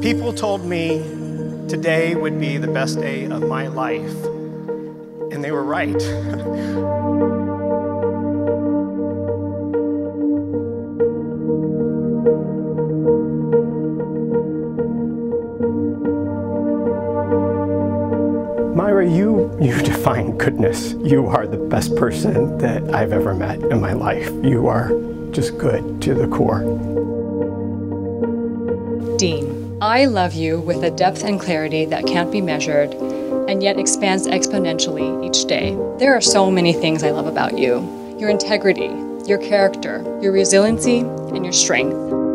People told me today would be the best day of my life, and they were right. Myra, you define goodness. You are the best person that I've ever met in my life. You are just good to the core. Dean, I love you with a depth and clarity that can't be measured and yet expands exponentially each day. There are so many things I love about you. Your integrity, your character, your resiliency, and your strength.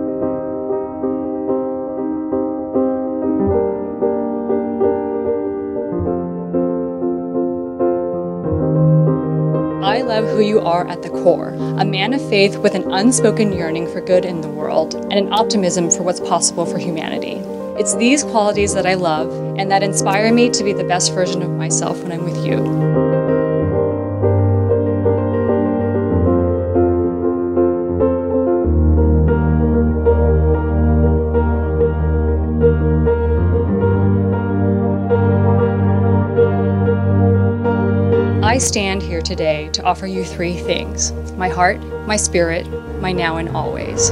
I love who you are at the core, a man of faith with an unspoken yearning for good in the world and an optimism for what's possible for humanity. It's these qualities that I love and that inspire me to be the best version of myself when I'm with you. I stand here today to offer you three things: my heart, my spirit, my now and always.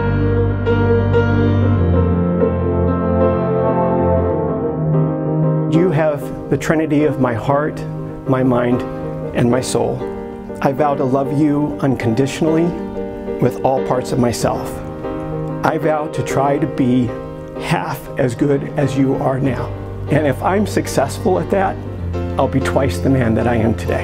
You have the trinity of my heart, my mind, and my soul. I vow to love you unconditionally with all parts of myself. I vow to try to be half as good as you are now. And if I'm successful at that, I'll be twice the man that I am today.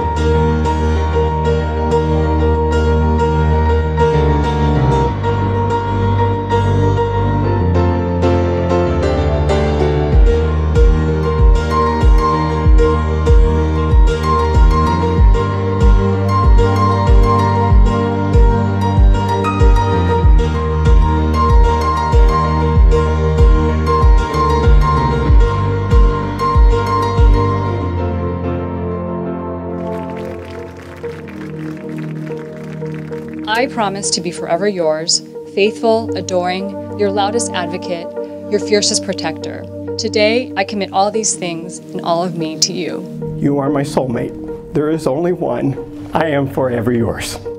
I promise to be forever yours, faithful, adoring, your loudest advocate, your fiercest protector. Today, I commit all these things and all of me to you. You are my soulmate. There is only one. I am forever yours.